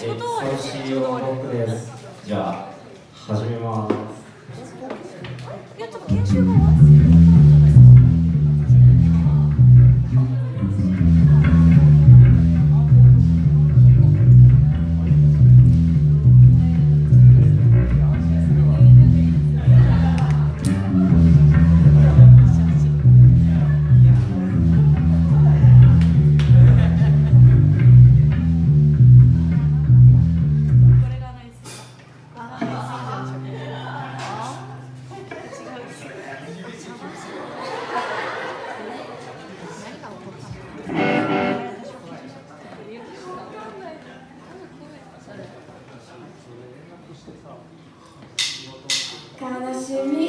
しを僕です。じゃあ始めます。 いやちょっと研修が終わって。 悲しみ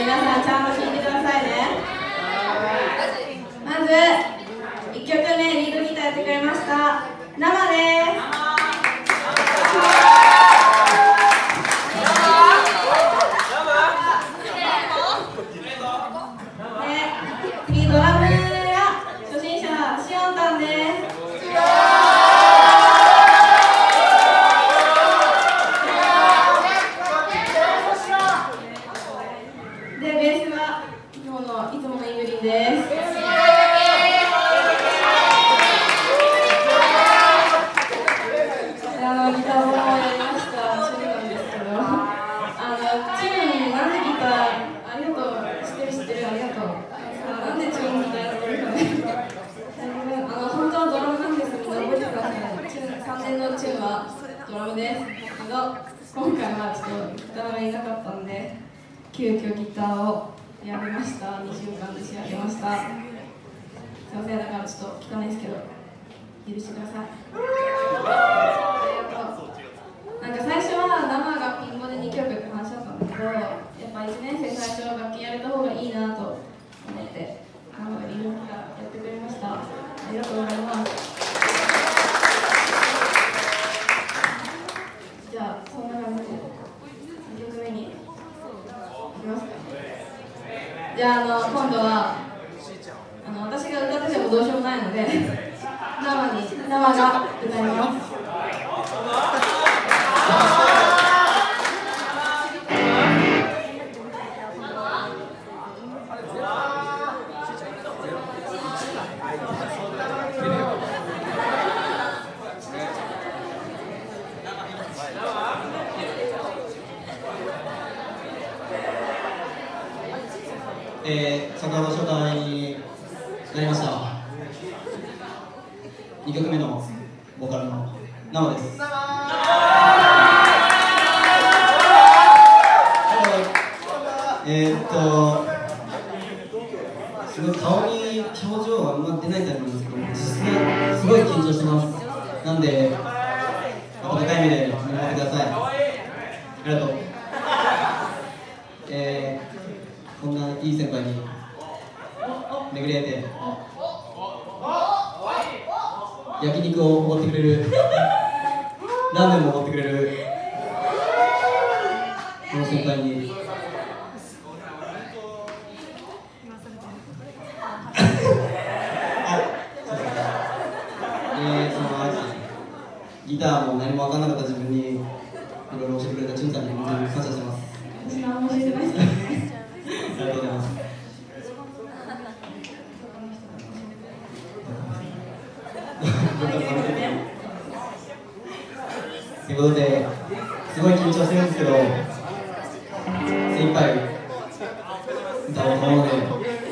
皆さんちゃんと聴いてくださいね。まず1曲目リードギターやってくれました生です。次ドラムや初心者しおんたんです。でベースはいつものイングリンです。ギターもやりましたチュンなんですけど、チュンなんでギターありがとう、知ってるありがとう。なんでチュンギターやってるかね。本当はドラムなんですけど、覚えてください。3年のチュンはドラムですけど、今回はちょっとギターがいなかったんで急遽ギターをやりました。2週間で仕上げました。すいません、だからちょっと汚いですけど許してください。なんか最初は生がピンボで2曲って話だったんだけど、やっぱ1年生最初は楽器やれた方がいいなと思って生がリードギターやってくれました。ありがとうございます。じゃあそんな感じで2曲目にいきますか。じゃあ今度は私が歌っててもどうしようもないので生が歌います。 先ほど紹介になりました2曲目のボーカルの生です。すごい顔に表情があんま出ないタイプなんですけど、実際すごい緊張してます。なんで温かい目で見守ってください。ありがとう。こんないい先輩に巡り会えて、焼肉をおごってくれる、ラーメンもおごってくれるこの先輩にギターも何も分からなかった自分にいろいろ教えてくれたチュンさんに本当に感謝してます。 私何も教えてないですね。 ありがとうございます。ということで、すごい緊張してるんですけど、精一杯歌おうと思うので、